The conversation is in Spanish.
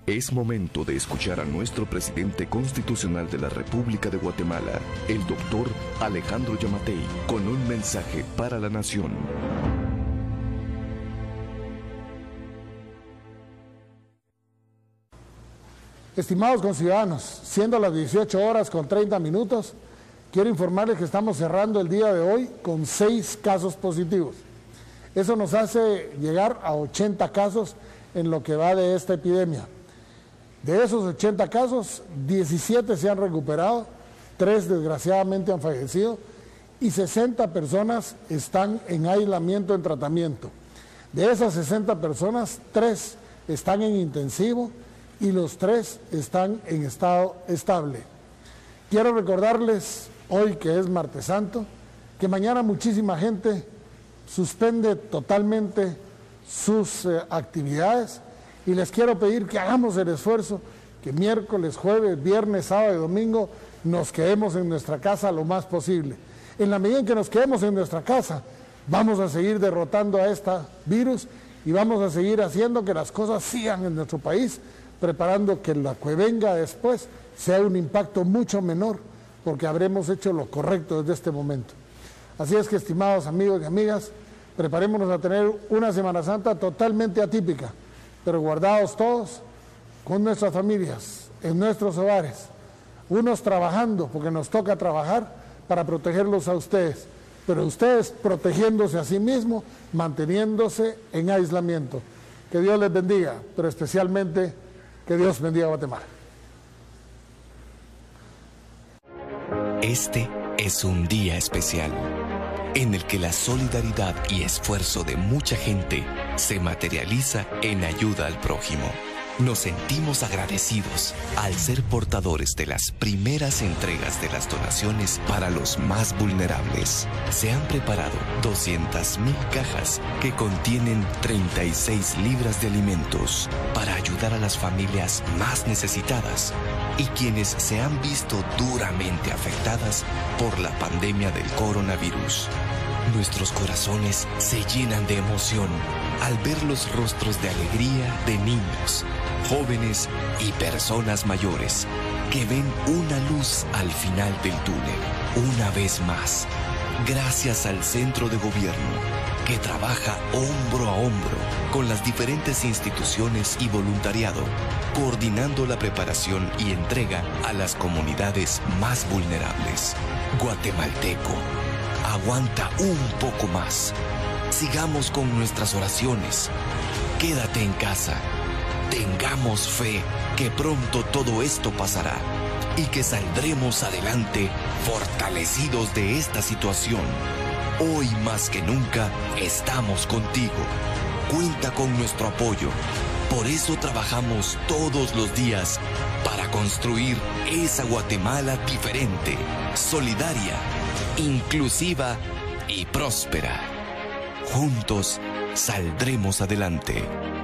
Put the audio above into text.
Es momento de escuchar a nuestro presidente constitucional de la República de Guatemala, el doctor Alejandro Yamatei, con un mensaje para la nación. Estimados conciudadanos, siendo las 18 horas con 30 minutos, quiero informarles que estamos cerrando el día de hoy con 6 casos positivos. Eso nos hace llegar a 80 casos en lo que va de esta epidemia. De esos 80 casos, 17 se han recuperado, 3 desgraciadamente han fallecido y 60 personas están en aislamiento en tratamiento. De esas 60 personas, 3 están en intensivo y los 3 están en estado estable. Quiero recordarles, hoy que es Martes Santo, que mañana muchísima gente suspende totalmente sus actividades y les quiero pedir que hagamos el esfuerzo, que miércoles, jueves, viernes, sábado y domingo nos quedemos en nuestra casa lo más posible. En la medida en que nos quedemos en nuestra casa, vamos a seguir derrotando a este virus y vamos a seguir haciendo que las cosas sigan en nuestro país, preparando que lo que venga después sea un impacto mucho menor, porque habremos hecho lo correcto desde este momento. Así es que, estimados amigos y amigas, preparémonos a tener una Semana Santa totalmente atípica, pero guardados todos con nuestras familias, en nuestros hogares, unos trabajando, porque nos toca trabajar para protegerlos a ustedes, pero ustedes protegiéndose a sí mismos, manteniéndose en aislamiento. Que Dios les bendiga, pero especialmente que Dios bendiga a Guatemala. Este es un día especial en el que la solidaridad y esfuerzo de mucha gente se materializa en ayuda al prójimo. Nos sentimos agradecidos al ser portadores de las primeras entregas de las donaciones para los más vulnerables. Se han preparado 200,000 cajas que contienen 36 libras de alimentos para ayudar a las familias más necesitadas y quienes se han visto duramente afectadas por la pandemia del coronavirus. Nuestros corazones se llenan de emoción al ver los rostros de alegría de niños, jóvenes y personas mayores que ven una luz al final del túnel. Una vez más, gracias al Centro de Gobierno que trabaja hombro a hombro con las diferentes instituciones y voluntariado, coordinando la preparación y entrega a las comunidades más vulnerables. Guatemalteco, aguanta un poco más. Sigamos con nuestras oraciones. Quédate en casa. Tengamos fe que pronto todo esto pasará y que saldremos adelante fortalecidos de esta situación. Hoy más que nunca estamos contigo. Cuenta con nuestro apoyo. Por eso trabajamos todos los días para construir esa Guatemala diferente, solidaria, inclusiva y próspera. Juntos saldremos adelante.